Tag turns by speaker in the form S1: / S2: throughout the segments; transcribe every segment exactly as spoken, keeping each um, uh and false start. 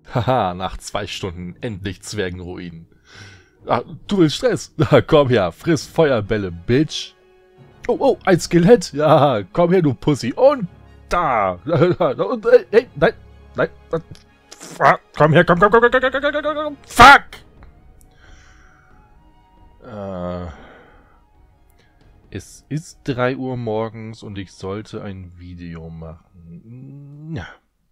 S1: Haha, nach zwei Stunden endlich Zwergenruinen. Ah, du willst Stress? Na, komm her, friss Feuerbälle, Bitch. Oh, oh, ein Skelett. Ja, komm her, du Pussy. Und da. Und, äh, hey, nein, nein. Komm her, komm, komm, komm, komm, komm, komm, komm, komm, komm. Fuck. Äh, es ist drei Uhr morgens und ich sollte ein Video machen. Ja.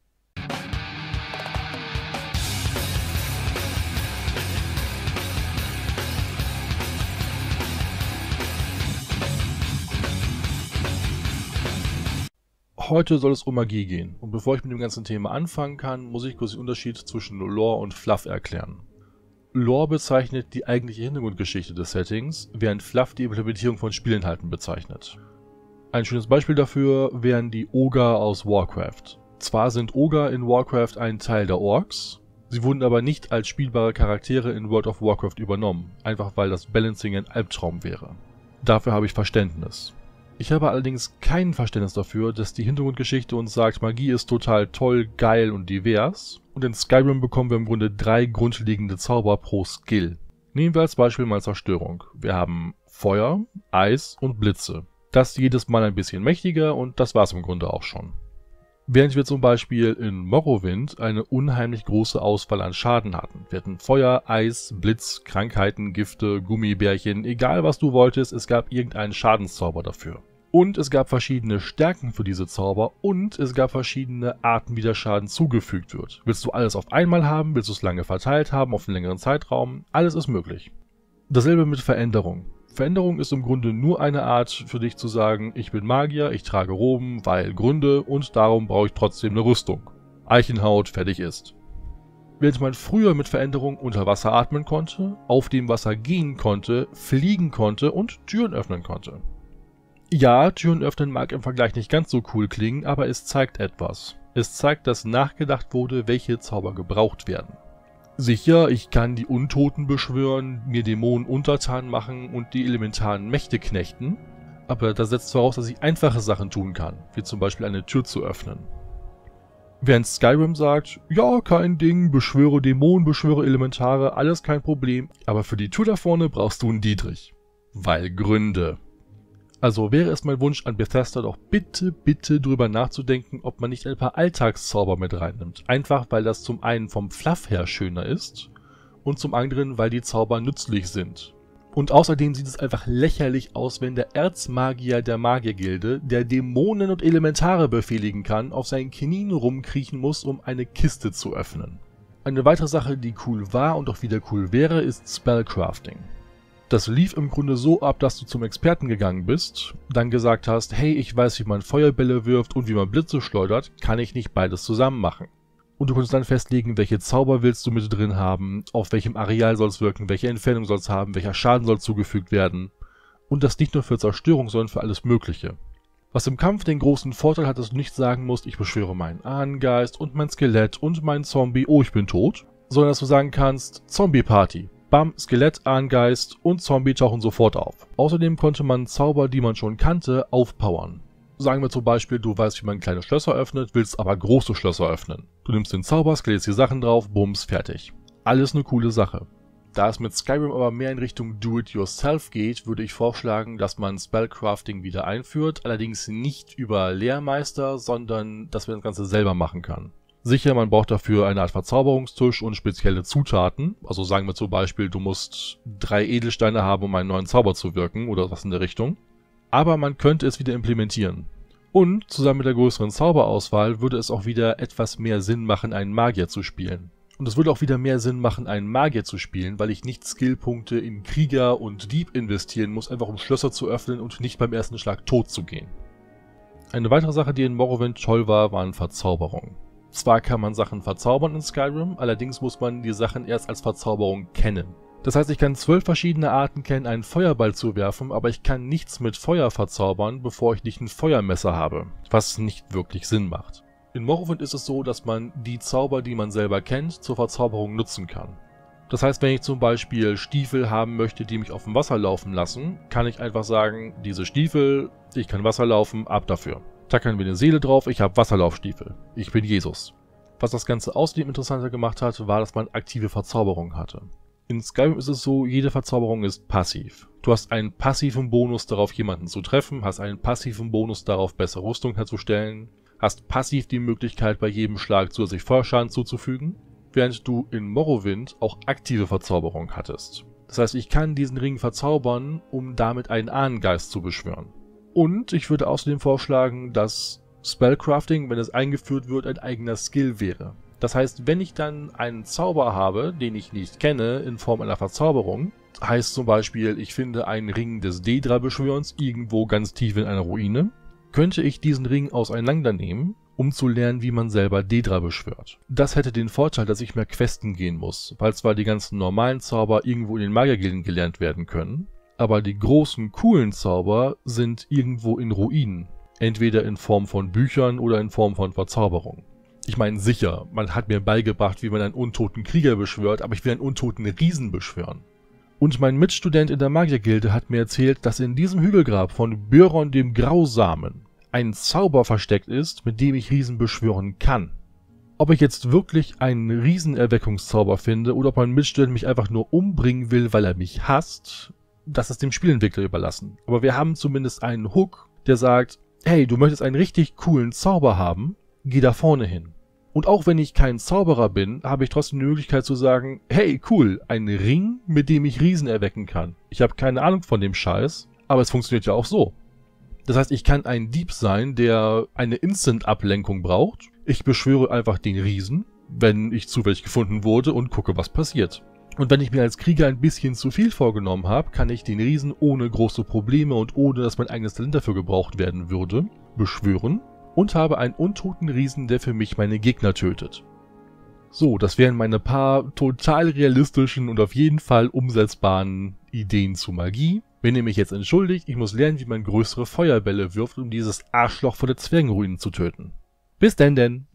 S1: Heute soll es um Magie gehen, und bevor ich mit dem ganzen Thema anfangen kann, muss ich kurz den Unterschied zwischen Lore und Fluff erklären. Lore bezeichnet die eigentliche Hintergrundgeschichte des Settings, während Fluff die Implementierung von Spielinhalten bezeichnet. Ein schönes Beispiel dafür wären die Oger aus Warcraft. Zwar sind Oger in Warcraft ein Teil der Orks, sie wurden aber nicht als spielbare Charaktere in World of Warcraft übernommen, einfach weil das Balancing ein Albtraum wäre. Dafür habe ich Verständnis. Ich habe allerdings kein Verständnis dafür, dass die Hintergrundgeschichte uns sagt, Magie ist total toll, geil und divers, und in Skyrim bekommen wir im Grunde drei grundlegende Zauber pro Skill. Nehmen wir als Beispiel mal Zerstörung. Wir haben Feuer, Eis und Blitze. Das jedes Mal ein bisschen mächtiger und das war's im Grunde auch schon. Während wir zum Beispiel in Morrowind eine unheimlich große Auswahl an Schaden hatten. Wir hatten Feuer, Eis, Blitz, Krankheiten, Gifte, Gummibärchen, egal was du wolltest, es gab irgendeinen Schadenszauber dafür. Und es gab verschiedene Stärken für diese Zauber und es gab verschiedene Arten, wie der Schaden zugefügt wird. Willst du alles auf einmal haben, willst du es lange verteilt haben, auf einen längeren Zeitraum, alles ist möglich. Dasselbe mit Veränderung. Veränderung ist im Grunde nur eine Art für dich zu sagen, ich bin Magier, ich trage Roben, weil Gründe und darum brauche ich trotzdem eine Rüstung. Eichenhaut, fertig ist. Während man früher mit Veränderung unter Wasser atmen konnte, auf dem Wasser gehen konnte, fliegen konnte und Türen öffnen konnte. Ja, Türen öffnen mag im Vergleich nicht ganz so cool klingen, aber es zeigt etwas. Es zeigt, dass nachgedacht wurde, welche Zauber gebraucht werden. Sicher, ich kann die Untoten beschwören, mir Dämonen untertan machen und die elementaren Mächte knechten, aber das setzt voraus, dass ich einfache Sachen tun kann, wie zum Beispiel eine Tür zu öffnen. Während Skyrim sagt, ja, kein Ding, beschwöre Dämonen, beschwöre Elementare, alles kein Problem, aber für die Tür da vorne brauchst du einen Dietrich. Weil Gründe. Also wäre es mein Wunsch an Bethesda doch bitte, bitte drüber nachzudenken, ob man nicht ein paar Alltagszauber mit reinnimmt. Einfach weil das zum einen vom Fluff her schöner ist und zum anderen, weil die Zauber nützlich sind. Und außerdem sieht es einfach lächerlich aus, wenn der Erzmagier der Magiergilde, der Dämonen und Elementare befehligen kann, auf seinen Knien rumkriechen muss, um eine Kiste zu öffnen. Eine weitere Sache, die cool war und auch wieder cool wäre, ist Spellcrafting. Das lief im Grunde so ab, dass du zum Experten gegangen bist, dann gesagt hast, hey, ich weiß, wie man Feuerbälle wirft und wie man Blitze schleudert, kann ich nicht beides zusammen machen? Und du konntest dann festlegen, welche Zauber willst du mit drin haben, auf welchem Areal soll es wirken, welche Entfernung soll es haben, welcher Schaden soll zugefügt werden. Und das nicht nur für Zerstörung, sondern für alles Mögliche. Was im Kampf den großen Vorteil hat, dass du nicht sagen musst, ich beschwöre meinen Ahnengeist und mein Skelett und meinen Zombie, oh, ich bin tot, sondern dass du sagen kannst, Zombie-Party. Bam, Skelett, Ahnengeist und Zombie tauchen sofort auf. Außerdem konnte man Zauber, die man schon kannte, aufpowern. Sagen wir zum Beispiel, du weißt, wie man kleine Schlösser öffnet, willst aber große Schlösser öffnen. Du nimmst den Zauber, skelierst die Sachen drauf, bums, fertig. Alles eine coole Sache. Da es mit Skyrim aber mehr in Richtung Do-it-yourself geht, würde ich vorschlagen, dass man Spellcrafting wieder einführt, allerdings nicht über Lehrmeister, sondern dass man das Ganze selber machen kann. Sicher, man braucht dafür eine Art Verzauberungstisch und spezielle Zutaten. Also sagen wir zum Beispiel, du musst drei Edelsteine haben, um einen neuen Zauber zu wirken oder was in der Richtung. Aber man könnte es wieder implementieren. Und zusammen mit der größeren Zauberauswahl würde es auch wieder etwas mehr Sinn machen, einen Magier zu spielen. Und es würde auch wieder mehr Sinn machen, einen Magier zu spielen, weil ich nicht Skillpunkte in Krieger und Dieb investieren muss, einfach um Schlösser zu öffnen und nicht beim ersten Schlag tot zu gehen. Eine weitere Sache, die in Morrowind toll war, waren Verzauberungen. Zwar kann man Sachen verzaubern in Skyrim, allerdings muss man die Sachen erst als Verzauberung kennen. Das heißt, ich kann zwölf verschiedene Arten kennen, einen Feuerball zu werfen, aber ich kann nichts mit Feuer verzaubern, bevor ich nicht ein Feuermesser habe, was nicht wirklich Sinn macht. In Morrowind ist es so, dass man die Zauber, die man selber kennt, zur Verzauberung nutzen kann. Das heißt, wenn ich zum Beispiel Stiefel haben möchte, die mich auf dem Wasser laufen lassen, kann ich einfach sagen, diese Stiefel, ich kann Wasser laufen, ab dafür. Tackern wir eine Seele drauf, ich habe Wasserlaufstiefel. Ich bin Jesus. Was das Ganze außerdem interessanter gemacht hat, war, dass man aktive Verzauberung hatte. In Skyrim ist es so, jede Verzauberung ist passiv. Du hast einen passiven Bonus darauf, jemanden zu treffen, hast einen passiven Bonus darauf, bessere Rüstung herzustellen, hast passiv die Möglichkeit, bei jedem Schlag zusätzlich Feuerschaden zuzufügen, während du in Morrowind auch aktive Verzauberung hattest. Das heißt, ich kann diesen Ring verzaubern, um damit einen Ahnengeist zu beschwören. Und ich würde außerdem vorschlagen, dass Spellcrafting, wenn es eingeführt wird, ein eigener Skill wäre. Das heißt, wenn ich dann einen Zauber habe, den ich nicht kenne, in Form einer Verzauberung, heißt zum Beispiel, ich finde einen Ring des Daedra-Beschwörens irgendwo ganz tief in einer Ruine, könnte ich diesen Ring auseinandernehmen, um zu lernen, wie man selber Daedra beschwört. Das hätte den Vorteil, dass ich mehr Questen gehen muss, weil zwar die ganzen normalen Zauber irgendwo in den Magiergilden gelernt werden können, aber die großen, coolen Zauber sind irgendwo in Ruinen, entweder in Form von Büchern oder in Form von Verzauberung. Ich meine, sicher, man hat mir beigebracht, wie man einen untoten Krieger beschwört, aber ich will einen untoten Riesen beschwören. Und mein Mitstudent in der Magiergilde hat mir erzählt, dass in diesem Hügelgrab von Björn dem Grausamen ein Zauber versteckt ist, mit dem ich Riesen beschwören kann. Ob ich jetzt wirklich einen Riesenerweckungszauber finde oder ob mein Mitstudent mich einfach nur umbringen will, weil er mich hasst, das ist dem Spielentwickler überlassen. Aber wir haben zumindest einen Hook, der sagt, hey, du möchtest einen richtig coolen Zauber haben, geh da vorne hin. Und auch wenn ich kein Zauberer bin, habe ich trotzdem die Möglichkeit zu sagen, hey, cool, ein Ring, mit dem ich Riesen erwecken kann. Ich habe keine Ahnung von dem Scheiß, aber es funktioniert ja auch so. Das heißt, ich kann ein Dieb sein, der eine Instant-Ablenkung braucht. Ich beschwöre einfach den Riesen, wenn ich zufällig gefunden wurde und gucke, was passiert. Und wenn ich mir als Krieger ein bisschen zu viel vorgenommen habe, kann ich den Riesen ohne große Probleme und ohne, dass mein eigenes Talent dafür gebraucht werden würde, beschwören. Und habe einen untoten Riesen, der für mich meine Gegner tötet. So, das wären meine paar total realistischen und auf jeden Fall umsetzbaren Ideen zu Magie. Wenn ihr mich jetzt entschuldigt, ich muss lernen, wie man größere Feuerbälle wirft, um dieses Arschloch von der Zwergenruinen zu töten. Bis denn denn!